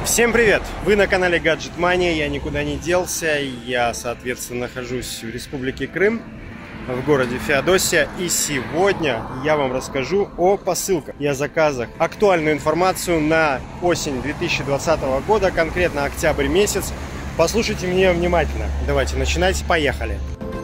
Всем привет! Вы на канале Gadget Mania, я никуда не делся, я, соответственно, нахожусь в Республике Крым, в городе Феодосия, и сегодня я вам расскажу о посылках и о заказах. Актуальную информацию на осень 2020 года, конкретно октябрь месяц. Послушайте меня внимательно. Давайте начинать, поехали!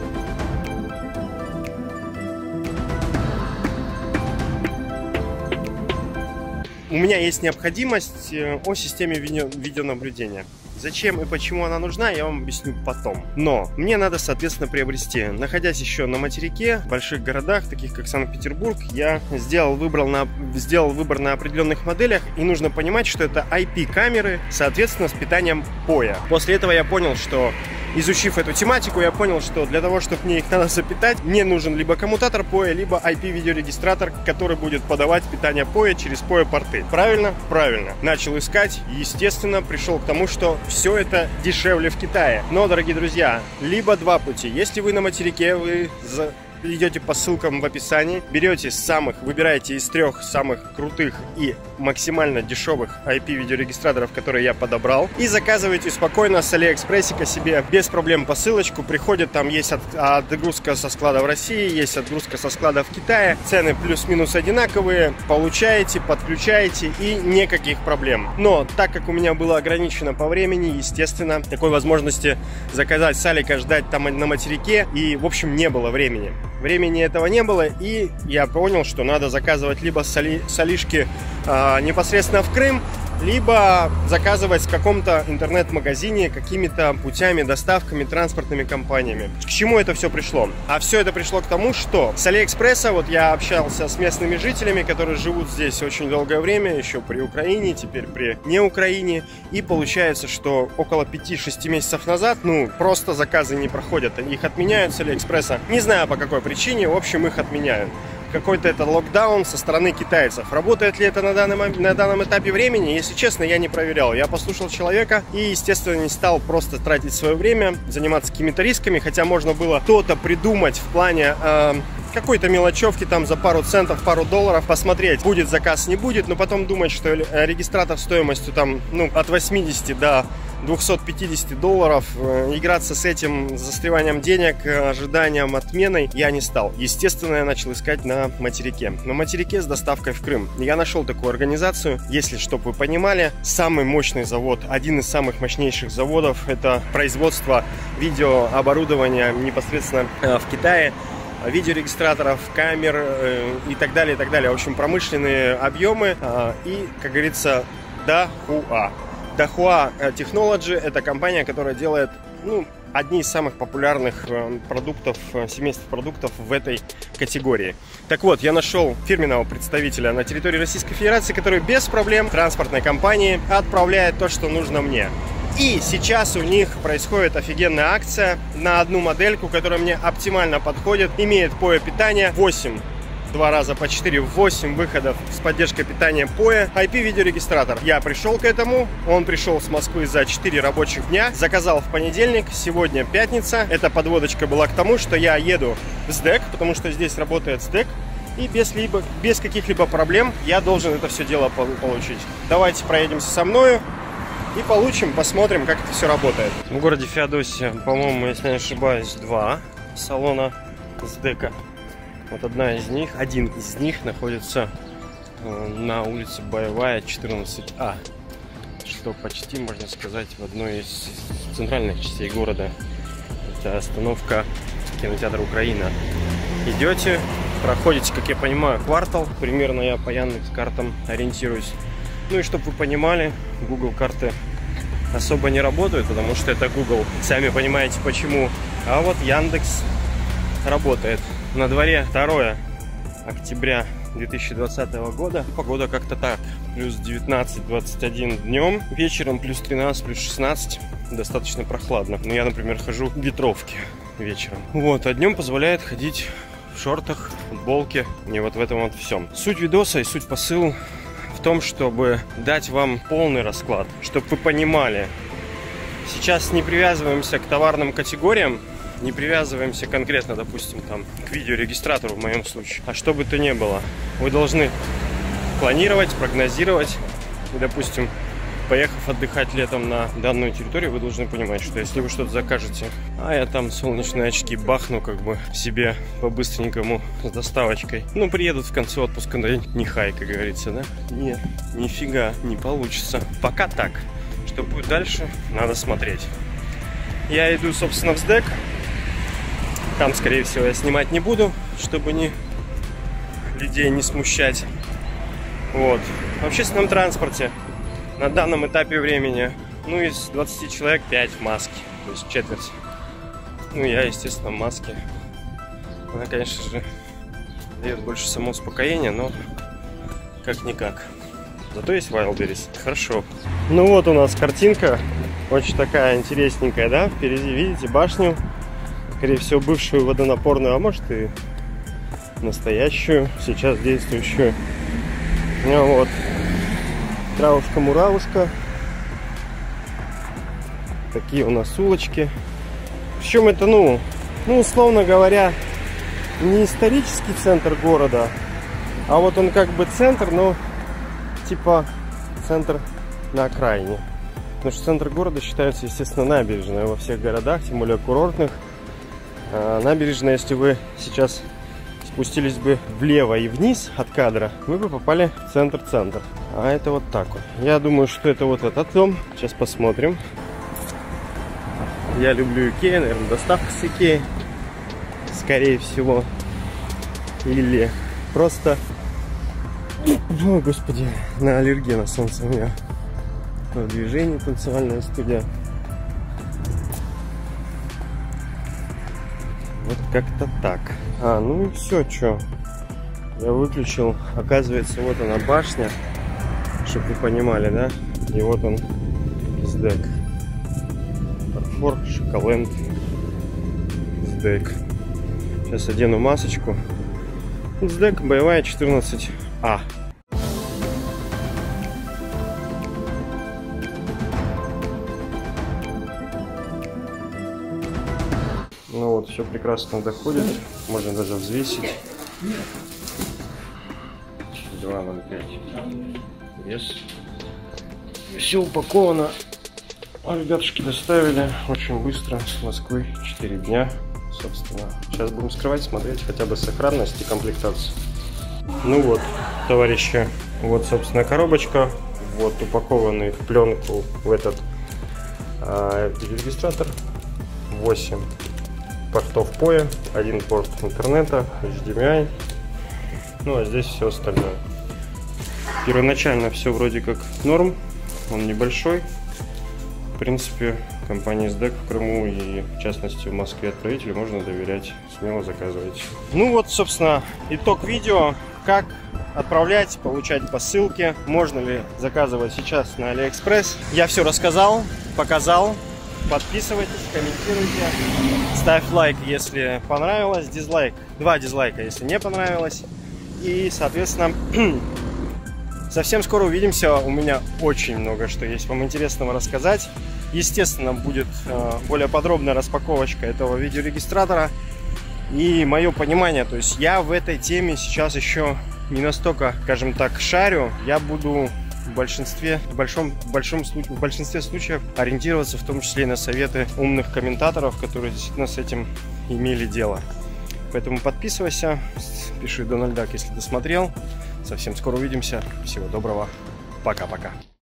У меня есть необходимость о системе видеонаблюдения. Зачем и почему она нужна, я вам объясню потом. Но мне надо, соответственно, приобрести. Находясь еще на материке, в больших городах, таких как Санкт-Петербург, я сделал выбор на определенных моделях. И нужно понимать, что это IP-камеры, соответственно, с питанием POE. После этого я понял, что, изучив эту тематику, я понял, что для того, чтобы мне их надо запитать, мне нужен либо коммутатор POE, либо IP-видеорегистратор, который будет подавать питание POE через POE-порты. Правильно? Правильно. Начал искать, естественно, пришел к тому, что все это дешевле в Китае. Но, дорогие друзья, либо два пути. Если вы на материке, вы идете по ссылкам в описании, выбираете из трех самых крутых и максимально дешевых IP-видеорегистраторов, которые я подобрал, и заказываете спокойно с Алиэкспрессика себе без проблем посылочку. Приходит, там есть отгрузка со склада в России, есть отгрузка со склада в Китае, цены плюс-минус одинаковые, получаете, подключаете и никаких проблем. Но так как у меня было ограничено по времени, естественно, такой возможности заказать с Алика, ждать там на материке, и в общем не было времени. Времени этого не было, и я понял, что надо заказывать либо с Алишки непосредственно в Крым, либо заказывать в каком-то интернет-магазине какими-то путями, доставками, транспортными компаниями. К чему это все пришло? А все это пришло к тому, что с Алиэкспресса, вот я общался с местными жителями, которые живут здесь очень долгое время, еще при Украине, теперь при не Украине, и получается, что около 5-6 месяцев назад, просто заказы не проходят, их отменяют с Алиэкспресса. Не знаю по какой причине, в общем, их отменяют. Какой-то это локдаун со стороны китайцев. Работает ли это на данном этапе времени? Если честно, я не проверял. Я послушал человека и, естественно, не стал просто тратить свое время, заниматься какими-то рисками, хотя можно было что-то придумать в плане какой-то мелочевки там за пару центов, пару долларов, посмотреть, будет заказ, не будет, но потом думать, что регистратор стоимостью там, от 80 до 250 долларов, играться с этим застреванием денег, ожиданием отмены я не стал. Естественно, я начал искать на материке. На материке с доставкой в Крым. Я нашел такую организацию, если чтобы вы понимали, самый мощный завод, один из самых мощнейших заводов, это производство видеооборудования непосредственно в Китае. Видеорегистраторов, камер и так далее, и так далее. В общем, промышленные объемы и, как говорится, Дахуа. Дахуа Technology – это компания, которая делает одни из самых популярных продуктов, семейств продуктов в этой категории. Так вот, я нашел фирменного представителя на территории Российской Федерации, который без проблем транспортной компании отправляет то, что нужно мне. И сейчас у них происходит офигенная акция на одну модельку, которая мне оптимально подходит. Имеет POE питание 8, 2 раза по 4, 8 выходов с поддержкой питания POE. IP-видеорегистратор. Я пришел к этому, он пришел с Москвы за 4 рабочих дня. Заказал в понедельник, сегодня пятница. Эта подводочка была к тому, что я еду в СДЭК, потому что здесь работает СДЭК. И без каких-либо проблем я должен это все дело получить. Давайте проедемся со мною и посмотрим, как это все работает. В городе Феодосия, по-моему, если не ошибаюсь, 2 салона СДЭКа. Вот один из них находится на улице Боевая, 14А, что почти, можно сказать, в одной из центральных частей города. Это остановка кинотеатра Украина. Идете, проходите, как я понимаю, квартал, примерно я по Яндекс.Картам ориентируюсь. И чтобы вы понимали, Google карты особо не работают, потому что это Google. Сами понимаете почему. А вот Яндекс работает. На дворе 2 октября 2020 года. Погода как-то так. Плюс 19-21 днем. Вечером плюс 13, плюс 16. Достаточно прохладно. Но я, например, хожу в ветровке вечером. А днем позволяет ходить в шортах, футболке. И вот в этом вот всем. Суть видоса и суть посыла в том, чтобы дать вам полный расклад, чтобы вы понимали. Сейчас не привязываемся к товарным категориям, не привязываемся конкретно, допустим, к видеорегистратору в моем случае. А что бы то ни было, вы должны планировать, прогнозировать. И, допустим, поехав отдыхать летом на данную территорию, вы должны понимать, что если вы что-то закажете, а я там солнечные очки бахну как бы себе по-быстренькому с доставочкой, ну, приедут в конце отпуска, да, не хай, как говорится, да? Нет, нифига не получится. Пока так. Что будет дальше, надо смотреть. Я иду, собственно, в СДЭК. Там, скорее всего, я снимать не буду, чтобы людей не смущать. Вот. В общественном транспорте на данном этапе времени, ну, из 20 человек 5 в маске, то есть четверть. Ну, я, естественно, в маске. Она, конечно же, дает больше самоуспокоения, но как-никак. Зато есть Wildberries. Хорошо. Ну вот у нас картинка. Очень такая интересненькая, да? Впереди видите башню. Скорее всего, бывшую водонапорную, а может и настоящую, сейчас действующую. Ну вот. Травушка-муравушка. Такие у нас улочки. Причем это, ну, условно говоря, не исторический центр города, а вот он как бы центр, но типа центр на окраине. Потому что центр города считается, естественно, набережной во всех городах, тем более курортных. Набережная, если вы сейчас спустились бы влево и вниз от кадра, вы бы попали в центр-центр. А это вот так вот. Я думаю, что это вот этот дом. Сейчас посмотрим. Я люблю Икея, наверное, доставка с Икеи, скорее всего. Или просто... О, господи, на аллергия на солнце у меня. В движении танцевальная студия. Вот как-то так. Ну и все, что. Я выключил. Оказывается, вот она башня. Чтобы вы понимали, да? И вот он, СДЭК. Фарфор, Шоколенд, СДЭК. Сейчас одену масочку. СДЭК, боевая 14А. Ну вот, все прекрасно доходит. Можно даже взвесить. 2,05 вес. Все упаковано. Ребятушки доставили очень быстро с Москвы. 4 дня, собственно. Сейчас будем скрывать, смотреть хотя бы сохранность и комплектацию. Ну вот, товарищи, вот, собственно, коробочка. Вот упакованный в пленку в этот регистратор. 8 портов POE, 1 порт интернета, HDMI, ну а здесь все остальное. Первоначально все вроде как норм, он небольшой. В принципе, компании СДЭК в Крыму и в частности в Москве отправителю можно доверять, смело заказывайте. Ну вот, собственно, итог видео, как отправлять, получать посылки, можно ли заказывать сейчас на AliExpress. Я все рассказал, показал. Подписывайтесь, комментируйте, ставь лайк, если понравилось, дизлайк, 2 дизлайка, если не понравилось. И, соответственно, совсем скоро увидимся. У меня очень много что есть вам интересного рассказать. Естественно, будет более подробная распаковочка этого видеорегистратора и мое понимание. То есть я в этой теме сейчас еще не настолько, скажем так, шарю. Я буду в большинстве случаев ориентироваться в том числе и на советы умных комментаторов, которые действительно с этим имели дело. Поэтому подписывайся, пиши Дональдак, если досмотрел. Совсем скоро увидимся. Всего доброго. Пока-пока.